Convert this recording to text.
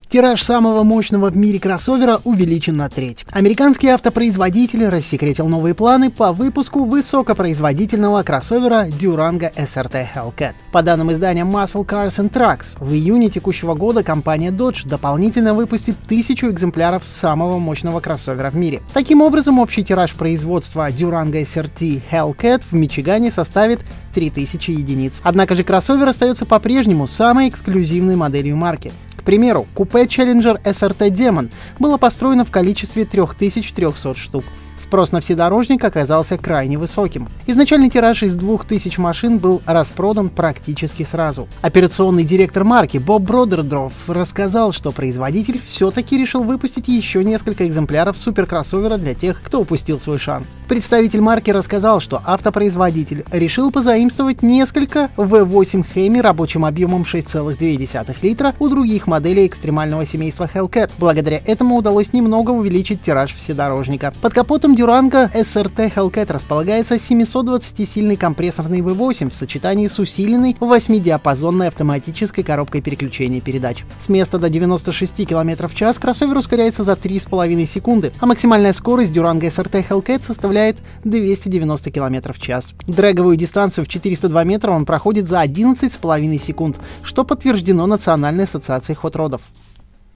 Тираж самого мощного в мире кроссовера увеличен на треть. Американский автопроизводитель рассекретил новые планы по выпуску высокопроизводительного кроссовера Durango SRT Hellcat. По данным издания Muscle Cars and Trucks, в июне текущего года компания Dodge дополнительно выпустит 1000 экземпляров самого мощного кроссовера в мире. Таким образом, общий тираж производства Durango SRT Hellcat в Мичигане составит 3000 единиц. Однако же кроссовер остается по-прежнему самой эксклюзивной моделью марки. К примеру, купе Challenger SRT Demon было построено в количестве 3300 штук. Спрос на вседорожник оказался крайне высоким. Изначальный тираж из 2000 машин был распродан практически сразу. Операционный директор марки Боб Бродердорф рассказал, что производитель все-таки решил выпустить еще несколько экземпляров суперкроссовера для тех, кто упустил свой шанс. Представитель марки рассказал, что автопроизводитель решил позаимствовать несколько V8 Hemi рабочим объемом 6,2 литра у других моделей экстремального семейства Hellcat. Благодаря этому удалось немного увеличить тираж вседорожника. Под капотом Durango SRT Hellcat располагается 720-сильный компрессорный V8 в сочетании с усиленной 8-диапазонной автоматической коробкой переключения передач. С места до 96 км в час кроссовер ускоряется за 3,5 секунды, а максимальная скорость Durango SRT Hellcat составляет 290 км в час. Дрэговую дистанцию в 402 метра он проходит за 11,5 секунд, что подтверждено Национальной ассоциацией хот-родов.